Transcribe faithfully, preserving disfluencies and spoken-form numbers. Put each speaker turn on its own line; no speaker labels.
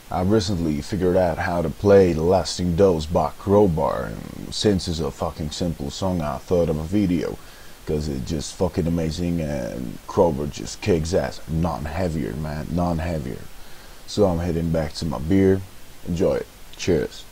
I recently figured out how to play The Lasting Dose by Crowbar, and since it's a fucking simple song, I thought of a video because it's just fucking amazing, and Crowbar just kicks ass. Non-heavier, man, non-heavier. So I'm heading back to my beer. Enjoy it. Cheers.